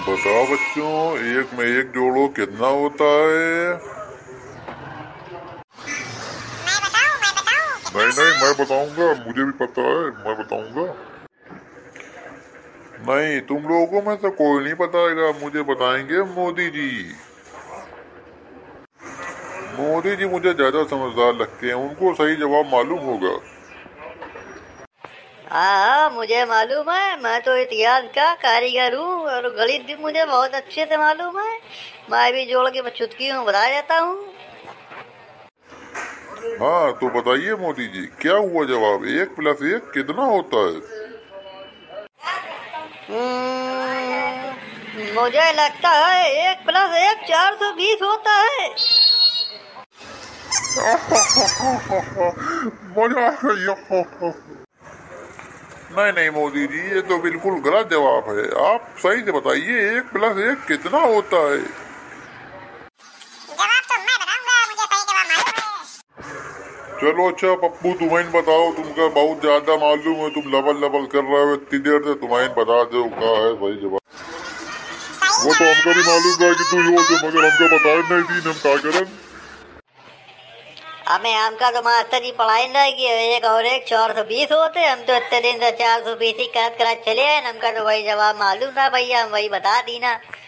बताओ बच्चों, एक में एक जोड़ो कितना होता है? नहीं नहीं, मैं बताऊंगा, मुझे भी पता है, मैं बताऊंगा। नहीं, तुम लोगों में से कोई नहीं बताएगा, मुझे बताएंगे मोदी जी। मोदी जी मुझे ज्यादा समझदार लगते हैं, उनको सही जवाब मालूम होगा। हाँ, मुझे मालूम है। मैं तो इतिहास का कारीगर हूँ और गणित भी मुझे बहुत अच्छे से मालूम है। मैं भी जोड़ के चुटकी हूँ बता देता हूँ। हाँ तो बताइए मोदी जी, क्या हुआ जवाब? 1 + 1 कितना होता है? मुझे लगता है 1 + 1 420 होता है। मजा आ गया। नहीं नहीं मोदी जी, ये तो बिल्कुल गलत जवाब है। आप सही से बताइए, 1 + 1 कितना होता है? जवाब तो मैं बताऊंगा, मुझे सही जवाब मालूम है। चलो अच्छा पप्पू, तुम्हें बताओ, तुमका बहुत ज्यादा मालूम है, तुम लबल लबल कर रहे हो इतनी देर से, तुम्हें बता दो क्या है सही जवाब। वो तो हमको भी मालूम था कि तू ही हो, मगर हमको बताए नहीं दी, हम क्या करें। हमें हमका तो मास्टर जी पढ़ाई नहीं कि 1 और 1 420 होते। हम तो इतने दिन से 420 ही करत करत चले हैं। हमका तो वही जवाब मालूम था भैया, हम वही बता दी ना।